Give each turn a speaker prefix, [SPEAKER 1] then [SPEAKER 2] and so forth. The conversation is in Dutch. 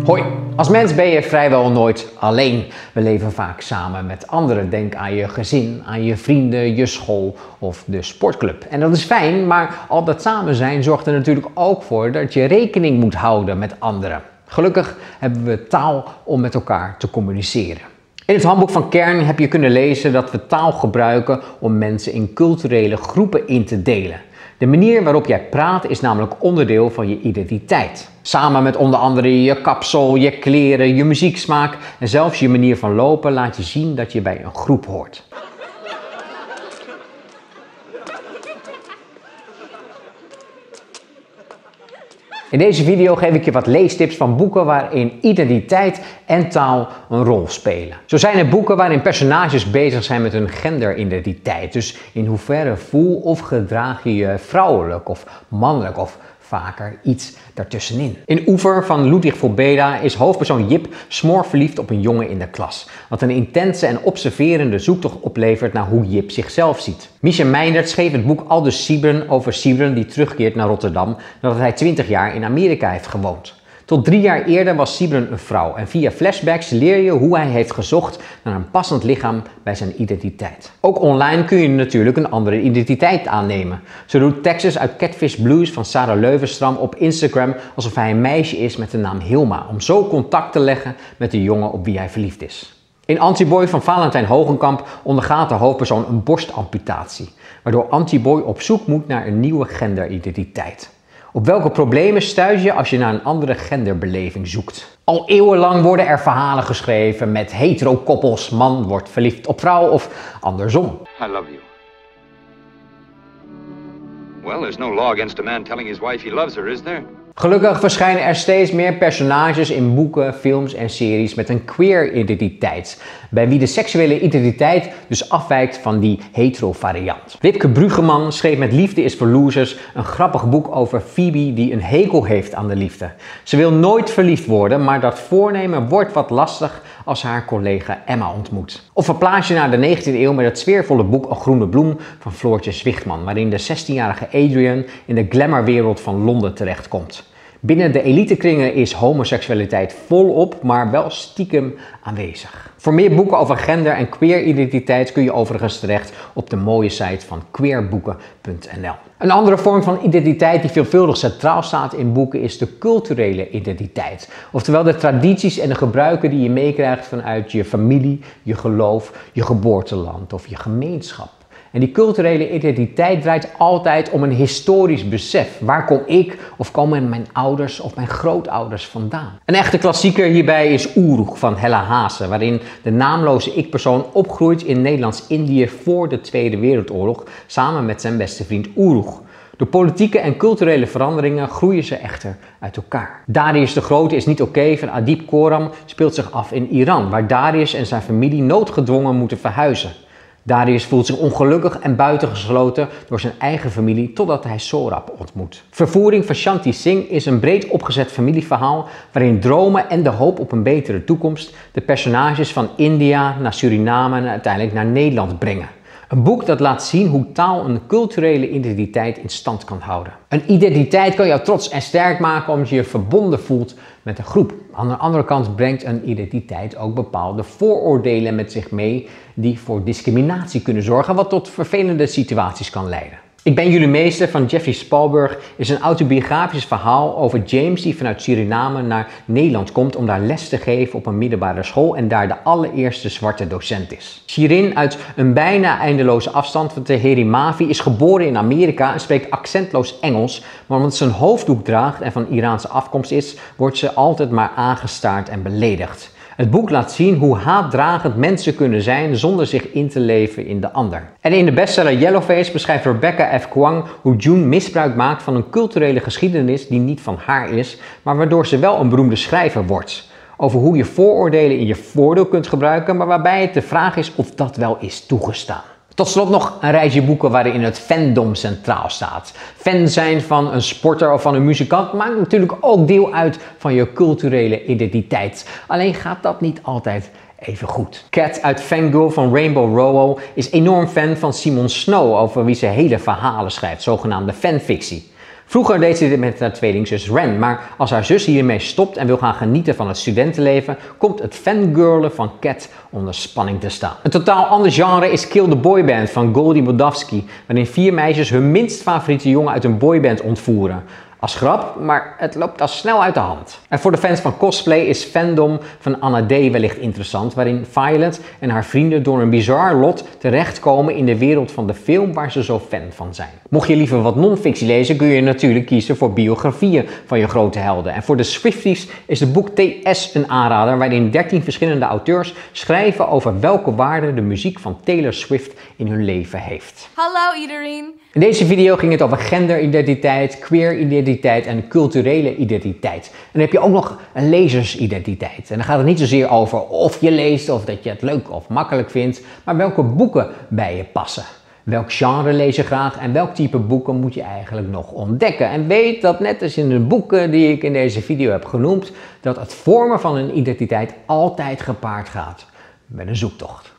[SPEAKER 1] Hoi, als mens ben je vrijwel nooit alleen. We leven vaak samen met anderen. Denk aan je gezin, aan je vrienden, je school of de sportclub. En dat is fijn, maar al dat samen zijn zorgt er natuurlijk ook voor dat je rekening moet houden met anderen. Gelukkig hebben we taal om met elkaar te communiceren. In het handboek van Kern heb je kunnen lezen dat we taal gebruiken om mensen in culturele groepen in te delen. De manier waarop jij praat is namelijk onderdeel van je identiteit. Samen met onder andere je kapsel, je kleren, je muzieksmaak en zelfs je manier van lopen laat je zien dat je bij een groep hoort. In deze video geef ik je wat leestips van boeken waarin identiteit en taal een rol spelen. Zo zijn er boeken waarin personages bezig zijn met hun genderidentiteit. Dus in hoeverre voel of gedraag je je vrouwelijk of mannelijk of vaker iets daartussenin. In Oever van Ludwig Fobeda is hoofdpersoon Jip smoorverliefd op een jongen in de klas. Wat een intense en observerende zoektocht oplevert naar hoe Jip zichzelf ziet. Misha Meindert schreef het boek Aldus Siebren over Siebren die terugkeert naar Rotterdam nadat hij 20 jaar in Amerika heeft gewoond. Tot 3 jaar eerder was Siebren een vrouw en via flashbacks leer je hoe hij heeft gezocht naar een passend lichaam bij zijn identiteit. Ook online kun je natuurlijk een andere identiteit aannemen. Zo doet Texas uit Catfish Blues van Sarah Leuvenstram op Instagram alsof hij een meisje is met de naam Hilma, om zo contact te leggen met de jongen op wie hij verliefd is. In Antiboy van Valentijn Hogenkamp ondergaat de hoofdpersoon een borstamputatie, waardoor Antiboy op zoek moet naar een nieuwe genderidentiteit. Op welke problemen stuit je als je naar een andere genderbeleving zoekt? Al eeuwenlang worden er verhalen geschreven met hetero-koppels, man wordt verliefd op vrouw of andersom.
[SPEAKER 2] I love you. Well, there's no law against a man telling his wife he loves her, is there?
[SPEAKER 1] Gelukkig verschijnen er steeds meer personages in boeken, films en series met een queer identiteit, bij wie de seksuele identiteit dus afwijkt van die hetero variant. Wipke Bruggeman schreef met Liefde is voor losers een grappig boek over Phoebe die een hekel heeft aan de liefde. Ze wil nooit verliefd worden, maar dat voornemen wordt wat lastig als ze haar collega Emma ontmoet. Of verplaats je naar de 19e eeuw met het sfeervolle boek Een groene bloem van Floortje Zwichtman, waarin de 16-jarige Adrian in de glamourwereld van Londen terechtkomt. Binnen de elitekringen is homoseksualiteit volop, maar wel stiekem aanwezig. Voor meer boeken over gender en queer identiteit kun je overigens terecht op de mooie site van queerboeken.nl. Een andere vorm van identiteit die veelvuldig centraal staat in boeken is de culturele identiteit. Oftewel de tradities en de gebruiken die je meekrijgt vanuit je familie, je geloof, je geboorteland of je gemeenschap. En die culturele identiteit draait altijd om een historisch besef. Waar kom ik of komen mijn ouders of mijn grootouders vandaan? Een echte klassieker hierbij is Oeroeg van Hella Haasen, waarin de naamloze ik-persoon opgroeit in Nederlands-Indië voor de Tweede Wereldoorlog samen met zijn beste vriend Oeroeg. Door politieke en culturele veranderingen groeien ze echter uit elkaar. Darius de Grote is niet oké van Adib Khorram speelt zich af in Iran, waar Darius en zijn familie noodgedwongen moeten verhuizen. Darius voelt zich ongelukkig en buitengesloten door zijn eigen familie totdat hij Sohrab ontmoet. Vervoering van Shanti Singh is een breed opgezet familieverhaal waarin dromen en de hoop op een betere toekomst de personages van India naar Suriname en uiteindelijk naar Nederland brengen. Een boek dat laat zien hoe taal een culturele identiteit in stand kan houden. Een identiteit kan jou trots en sterk maken omdat je je verbonden voelt met een groep. Aan de andere kant brengt een identiteit ook bepaalde vooroordelen met zich mee die voor discriminatie kunnen zorgen, wat tot vervelende situaties kan leiden. Ik ben jullie meester van Jeffrey Spalberg is een autobiografisch verhaal over James die vanuit Suriname naar Nederland komt om daar les te geven op een middelbare school en daar de allereerste zwarte docent is. Shirin uit een bijna eindeloze afstand van Teheri Mavi is geboren in Amerika en spreekt accentloos Engels, maar omdat ze een hoofddoek draagt en van Iraanse afkomst is, wordt ze altijd maar aangestaard en beledigd. Het boek laat zien hoe haatdragend mensen kunnen zijn zonder zich in te leven in de ander. En in de bestseller Yellowface beschrijft Rebecca F. Kuang hoe June misbruik maakt van een culturele geschiedenis die niet van haar is, maar waardoor ze wel een beroemde schrijver wordt. Over hoe je vooroordelen in je voordeel kunt gebruiken, maar waarbij het de vraag is of dat wel is toegestaan. Tot slot nog een rijtje boeken waarin het fandom centraal staat. Fan zijn van een sporter of van een muzikant maakt natuurlijk ook deel uit van je culturele identiteit. Alleen gaat dat niet altijd even goed. Kat uit Fangirl van Rainbow Rowell is enorm fan van Simon Snow, over wie ze hele verhalen schrijft, zogenaamde fanfictie. Vroeger deed ze dit met haar tweelingzus Ren, maar als haar zus hiermee stopt en wil gaan genieten van het studentenleven, komt het fangirlen van Cat onder spanning te staan. Een totaal ander genre is Kill the Boyband van Goldie Moldavsky, waarin 4 meisjes hun minst favoriete jongen uit een boyband ontvoeren. Als grap, maar het loopt al snel uit de hand. En voor de fans van cosplay is Fandom van Anna D. wellicht interessant, waarin Violet en haar vrienden door een bizar lot terechtkomen in de wereld van de film waar ze zo fan van zijn. Mocht je liever wat non-fictie lezen, kun je natuurlijk kiezen voor biografieën van je grote helden. En voor de Swifties is het boek TS een aanrader, waarin 13 verschillende auteurs schrijven over welke waarde de muziek van Taylor Swift in hun leven heeft.
[SPEAKER 3] Hallo iedereen!
[SPEAKER 1] In deze video ging het over genderidentiteit, queeridentiteit en culturele identiteit. En dan heb je ook nog een lezersidentiteit. En dan gaat het niet zozeer over of je leest of dat je het leuk of makkelijk vindt, maar welke boeken bij je passen. Welk genre lees je graag en welk type boeken moet je eigenlijk nog ontdekken? En weet dat net als in de boeken die ik in deze video heb genoemd, dat het vormen van een identiteit altijd gepaard gaat met een zoektocht.